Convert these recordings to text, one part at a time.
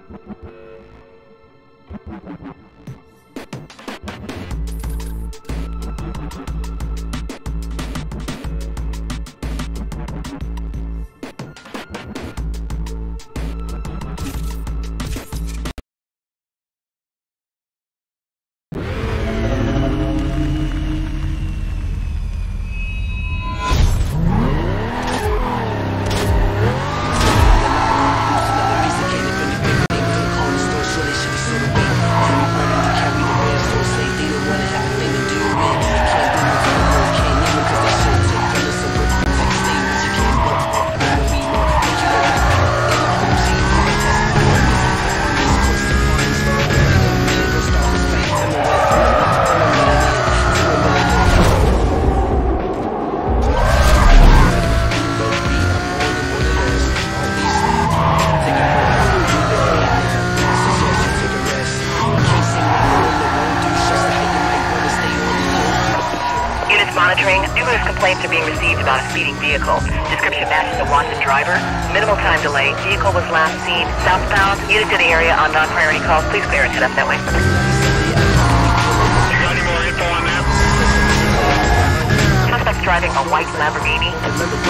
Monitoring. Numerous complaints are being received about a speeding vehicle. Description matches the wanted driver. Minimal time delay. Vehicle was last seen southbound. Unit to the area on non-priority calls. Please clear and head up that way. You got any more info on that? Suspect's driving a white Lamborghini. I'll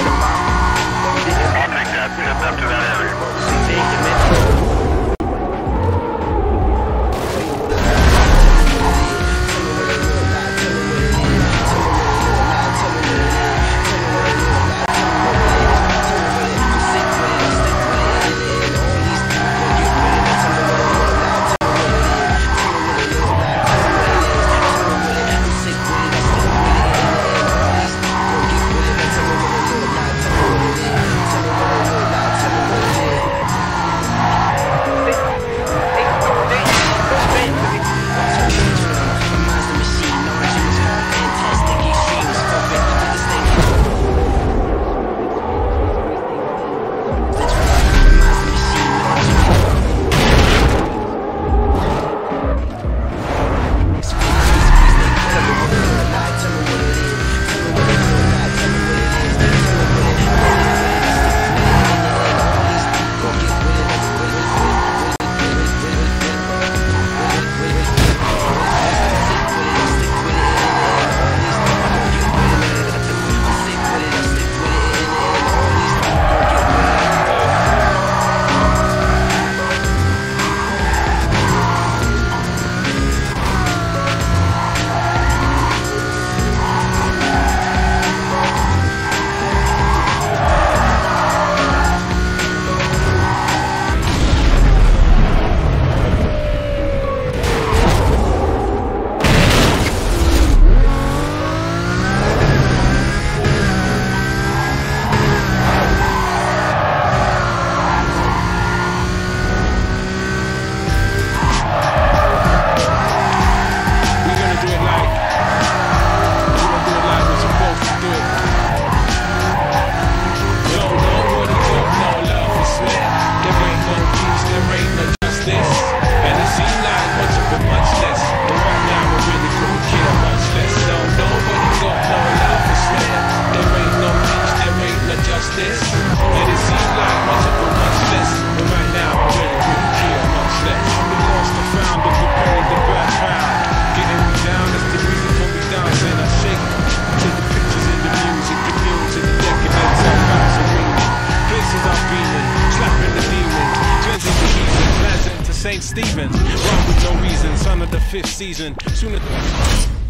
take that. Head up to that area. St. Stephen's, run with no reason, son of the 5th season. Sooner